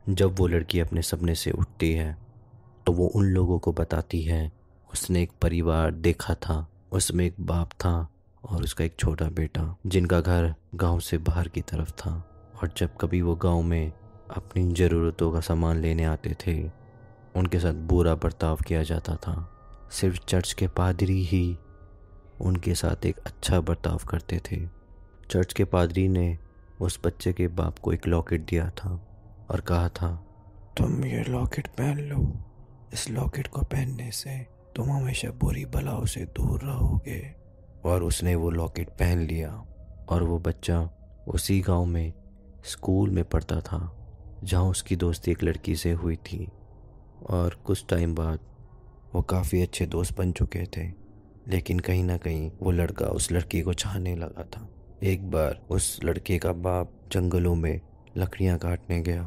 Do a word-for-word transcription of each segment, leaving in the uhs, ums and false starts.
जब वो लड़की अपने सपने से उठती है तो वो उन लोगों को बताती है उसने एक परिवार देखा था। उसमें एक बाप था और उसका एक छोटा बेटा जिनका घर गांव से बाहर की तरफ था। और जब कभी वो गांव में अपनी ज़रूरतों का सामान लेने आते थे उनके साथ बुरा बर्ताव किया जाता था। सिर्फ चर्च के पादरी ही उनके साथ एक अच्छा बर्ताव करते थे। चर्च के पादरी ने उस बच्चे के बाप को एक लॉकेट दिया था और कहा था, तुम ये लॉकेट पहन लो। इस लॉकेट को पहनने से तुम हमेशा बुरी बलाओं से दूर रहोगे। और उसने वो लॉकेट पहन लिया और वो बच्चा उसी गांव में स्कूल में पढ़ता था जहां उसकी दोस्ती एक लड़की से हुई थी। और कुछ टाइम बाद वो काफ़ी अच्छे दोस्त बन चुके थे, लेकिन कहीं ना कहीं वो लड़का उस लड़की को चाहने लगा था। एक बार उस लड़के का बाप जंगलों में लकड़ियां काटने गया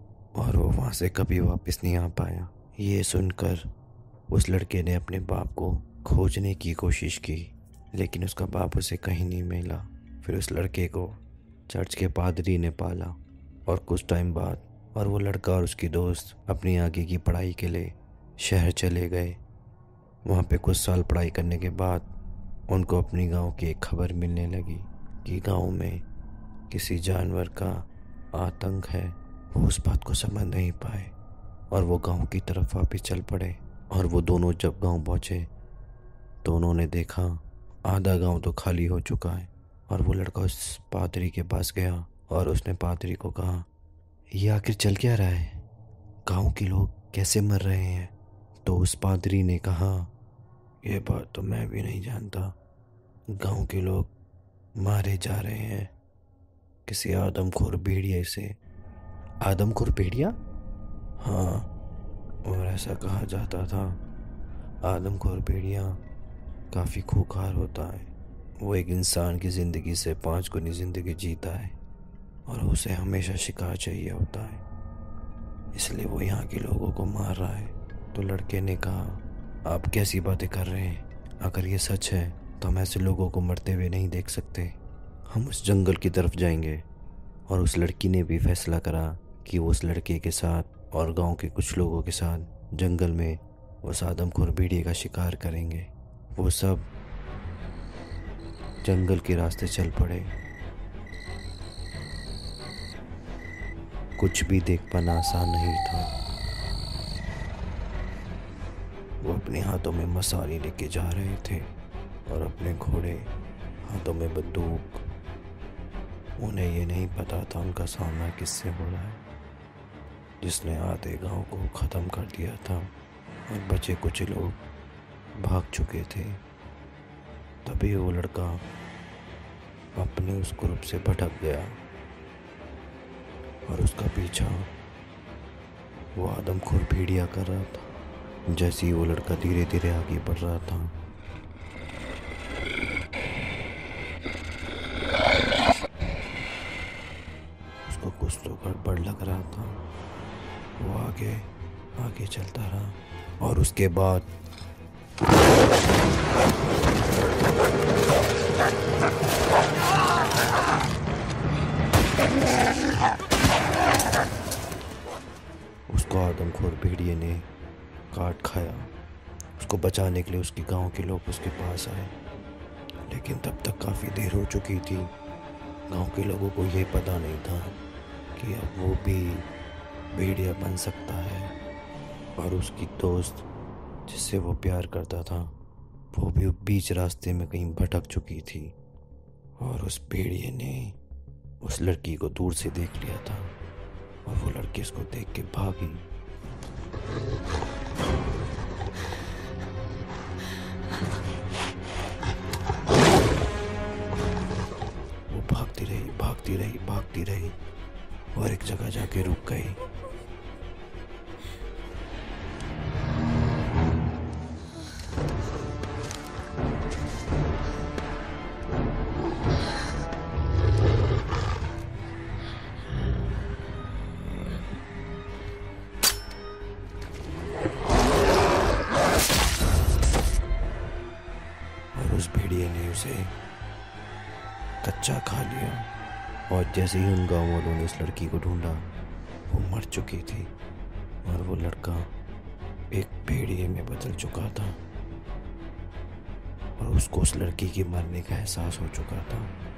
और वो वहाँ से कभी वापस नहीं आ पाया। ये सुनकर उस लड़के ने अपने बाप को खोजने की कोशिश की, लेकिन उसका बाप उसे कहीं नहीं मिला। फिर उस लड़के को चर्च के पादरी ने पाला और कुछ टाइम बाद और वो लड़का और उसकी दोस्त अपनी आगे की पढ़ाई के लिए शहर चले गए। वहाँ पे कुछ साल पढ़ाई करने के बाद उनको अपनी गांव की एक खबर मिलने लगी कि गांव में किसी जानवर का आतंक है। वो उस बात को समझ नहीं पाए और वो गांव की तरफ वापस चल पड़े। और वो दोनों जब गांव पहुँचे तो उन्होंने देखा आधा गांव तो खाली हो चुका है। और वो लड़का उस पादरी के पास गया और उसने पादरी को कहा, ये आखिर चल क्या रहा है? गांव के लोग कैसे मर रहे हैं? तो उस पादरी ने कहा, ये बात तो मैं भी नहीं जानता। गांव के लोग मारे जा रहे हैं किसी आदमखोर भेड़िए से। आदमखोर भेड़िया? हाँ, और ऐसा कहा जाता था। आदमखोर भेड़िया काफ़ी खूंखार होता है। वो एक इंसान की ज़िंदगी से पाँच गुनी ज़िंदगी जीता है और उसे हमेशा शिकार चाहिए होता है, इसलिए वो यहाँ के लोगों को मार रहा है। तो लड़के ने कहा, आप कैसी बातें कर रहे हैं? अगर ये सच है तो हम ऐसे लोगों को मरते हुए नहीं देख सकते। हम उस जंगल की तरफ जाएंगे। और उस लड़की ने भी फैसला करा कि वो उस लड़के के साथ और गांव के कुछ लोगों के साथ जंगल में उस आदमखोर भेड़िए का शिकार करेंगे। वो सब जंगल के रास्ते चल पड़े। कुछ भी देख पाना आसान नहीं था। वो अपने हाथों में मसाले लेके जा रहे थे और अपने घोड़े, हाथों में बंदूक। उन्हें ये नहीं पता था उनका सामना किससे हो रहा है, जिसने आधे गांव को ख़त्म कर दिया था और बचे कुछ लोग भाग चुके थे। तभी वो लड़का अपने उस ग्रुप से भटक गया और उसका पीछा वो आदमखोर भेड़िया कर रहा था। जैसे ही वो लड़का धीरे धीरे आगे बढ़ रहा था, उसको कुछ तो गड़बड़ लग रहा था। वो आगे आगे चलता रहा और उसके बाद उसको आदमखोर भेड़िए ने काट खाया। उसको बचाने के लिए उसके गांव के लोग उसके पास आए, लेकिन तब तक काफ़ी देर हो चुकी थी। गांव के लोगों को ये पता नहीं था कि अब वो भी भेड़िया बन सकता है। और उसकी दोस्त जिससे वो प्यार करता था वो भी बीच रास्ते में कहीं भटक चुकी थी। और उस भेड़िए ने उस लड़की को दूर से देख लिया था और वो लड़की उसको देख के भागी। वो भागती रही भागती रही भागती रही और एक जगह जाके रुक गई। और उस भेड़िए ने उसे कच्चा खा लिया। और जैसे ही उन गाँव वालों ने उस लड़की को ढूंढा वो मर चुकी थी और वो लड़का एक भेड़िए में बदल चुका था और उसको उस लड़की के मरने का एहसास हो चुका था।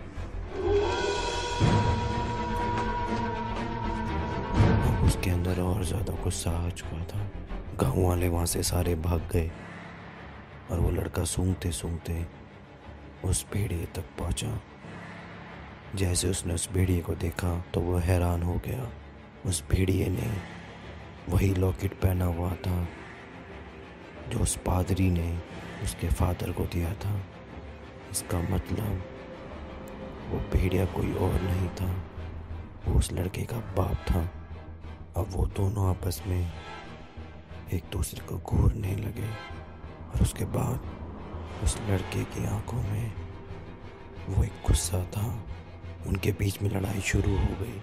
अब उसके अंदर और ज़्यादा गुस्सा आ चुका था। गाँव वाले वहाँ से सारे भाग गए और वो लड़का सूंघते सूंघते उस भेड़िए तक पहुँचा। जैसे उसने उस भेड़िए को देखा तो वो हैरान हो गया। उस भेड़िए ने वही लॉकेट पहना हुआ था जो उस पादरी ने उसके फादर को दिया था। इसका मतलब वो भेड़िया कोई और नहीं था, वो उस लड़के का बाप था। अब वो दोनों आपस में एक दूसरे को घूरने लगे और उसके बाद उस लड़के की आंखों में वो एक गुस्सा था। उनके बीच में लड़ाई शुरू हो गई।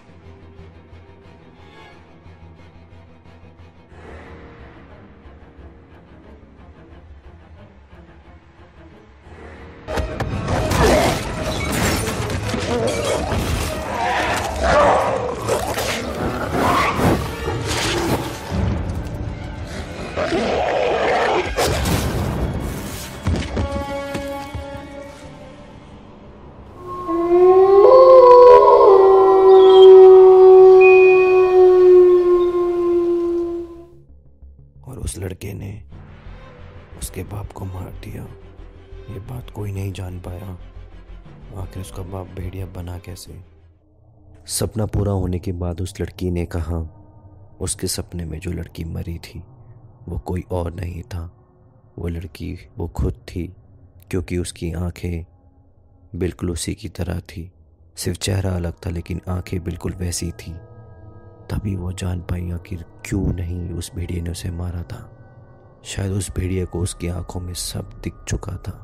और उस लड़के ने उसके बाप को मार दिया। ये बात कोई नहीं जान पाया आखिर उसका बाप भेड़िया बना कैसे। सपना पूरा होने के बाद उस लड़की ने कहा उसके सपने में जो लड़की मरी थी वो कोई और नहीं था, वो लड़की वो खुद थी, क्योंकि उसकी आंखें बिल्कुल उसी की तरह थी। सिर्फ चेहरा अलग था लेकिन आंखें बिल्कुल वैसी थी। तभी वो जान पाई आखिर क्यों नहीं उस भेड़िए ने उसे मारा था। शायद उस भेड़िए को उसकी आंखों में सब दिख चुका था।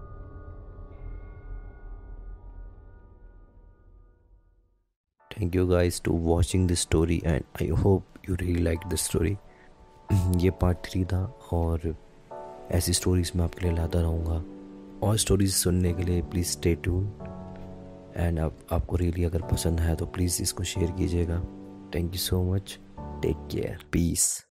Thank you guys to watching this story and I hope you really like this story. ये पार्ट थ्री था और ऐसी स्टोरीज मैं आपके लिए लाता रहूँगा। और स्टोरीज सुनने के लिए प्लीज़ स्टे ट्यून एंड आप, आपको रियली अगर पसंद है तो प्लीज़ इसको शेयर कीजिएगा। Thank you so much. Take care. Piece.